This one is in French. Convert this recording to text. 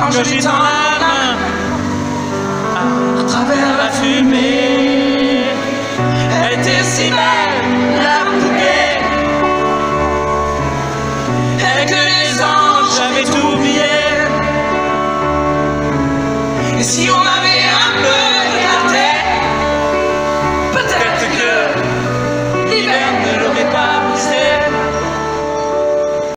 quand je lui tends la main, à travers la fumée. Elle était si belle, la poupée, et que les anges avaient oublié. Et si on a